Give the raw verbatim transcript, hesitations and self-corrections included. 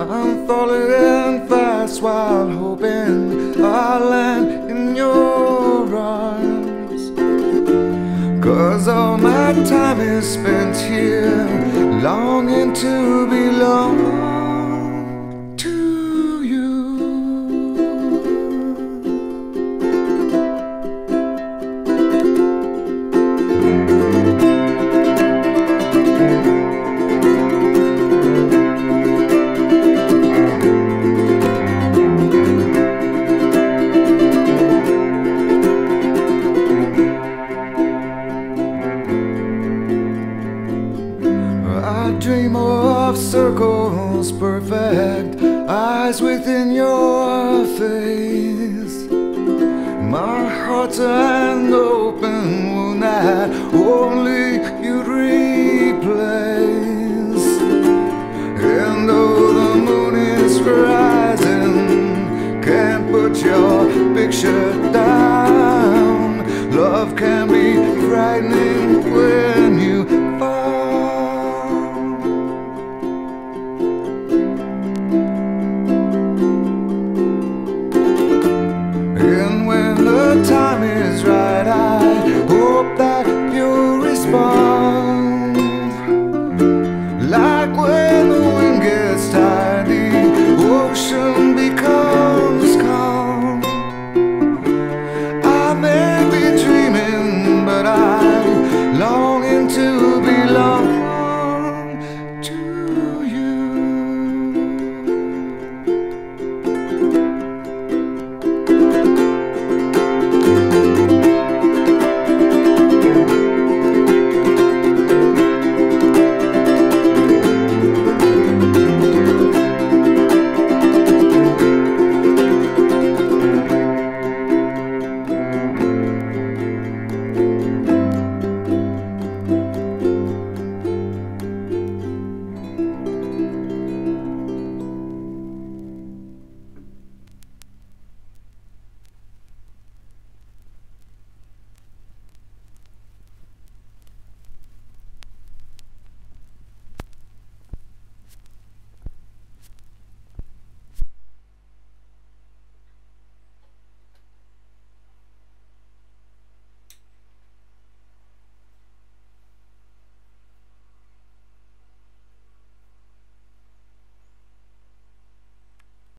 I'm falling fast while hoping I'll land in your arms. 'Cause all my time is spent here, longing to belong to you. I dream of circles perfect, eyes within your face. My heart's an open wound that only you'd replace. And though the moon is rising, can't put your picture down.